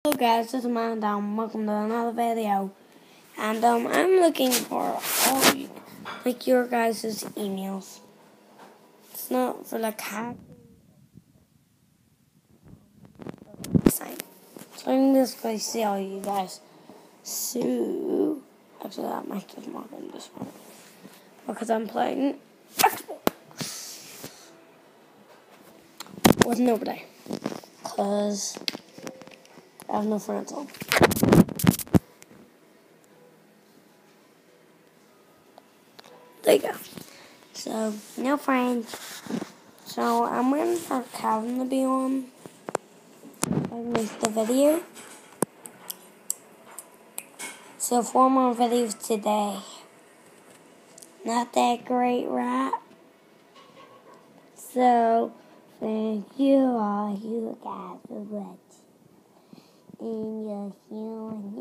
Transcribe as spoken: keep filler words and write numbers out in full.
Hello guys, this is Amanda. Um, welcome to another video. And um, I'm looking for all you, like your guys' emails. It's not for like hack. So I'm just going to see all you guys. So actually, that might just mark in this one because I'm playing Xbox with nobody because I have no friends on. There you go. So, no friends. So, I'm waiting for Calvin to be on and make the video. So, four more videos today. Not that great, right? So, thank you all you guys for watching. And you're healing.